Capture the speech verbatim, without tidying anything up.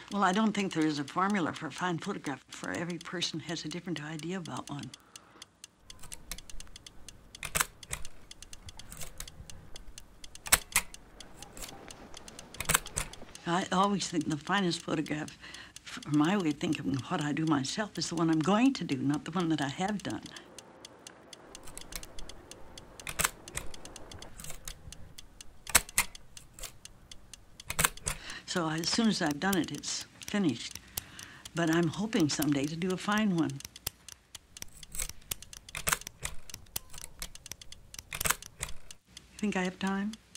Well, I don't think there is a formula for a fine photograph, for every person has a different idea about one. I always think the finest photograph, for my way of thinking of what I do myself, is the one I'm going to do, not the one that I have done. So as soon as I've done it, it's finished. But I'm hoping someday to do a fine one. Think I have time?